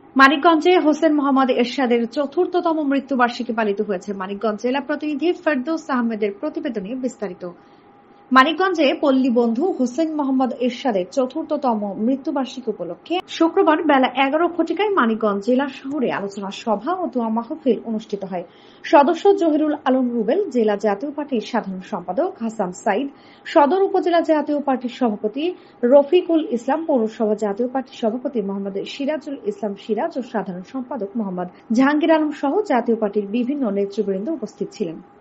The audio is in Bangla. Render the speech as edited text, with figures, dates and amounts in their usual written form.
মানিকগঞ্জে হোসেন মোহাম্মদ এরশাদের চতুর্থতম মৃত্যুবার্ষিকী পালিত হয়েছে। মানিকগঞ্জ জেলা প্রতিনিধি ফেরদৌস আহমেদের প্রতিবেদনে বিস্তারিত। মানিকগঞ্জে পল্লী বন্ধু হোসেন মোহাম্মদ এরশাদের চতুর্থতম মৃত্যুবার্ষিকী উপলক্ষে শুক্রবার বেলা 11:00 মানিকগঞ্জ জেলা শহরে আলোচনা সভা ও দোয়া মাহফিল অনুষ্ঠিত হয়। সদস্য জহিরুল আলম রুবেল, জেলা জাতীয় পার্টির সাধারণ সম্পাদক হাসান সাইদ, সদর উপজেলা জাতীয় পার্টির সভাপতি রফিকুল ইসলাম, পৌরসভা জাতীয় পার্টির সভাপতি মোহাম্মদ সিরাজুল ইসলাম সিরাজ ও সাধারণ সম্পাদক মোহাম্মদ জাহাঙ্গীর আলম সহ জাতীয় পার্টির বিভিন্ন নেতৃবৃন্দ উপস্থিত ছিলেন।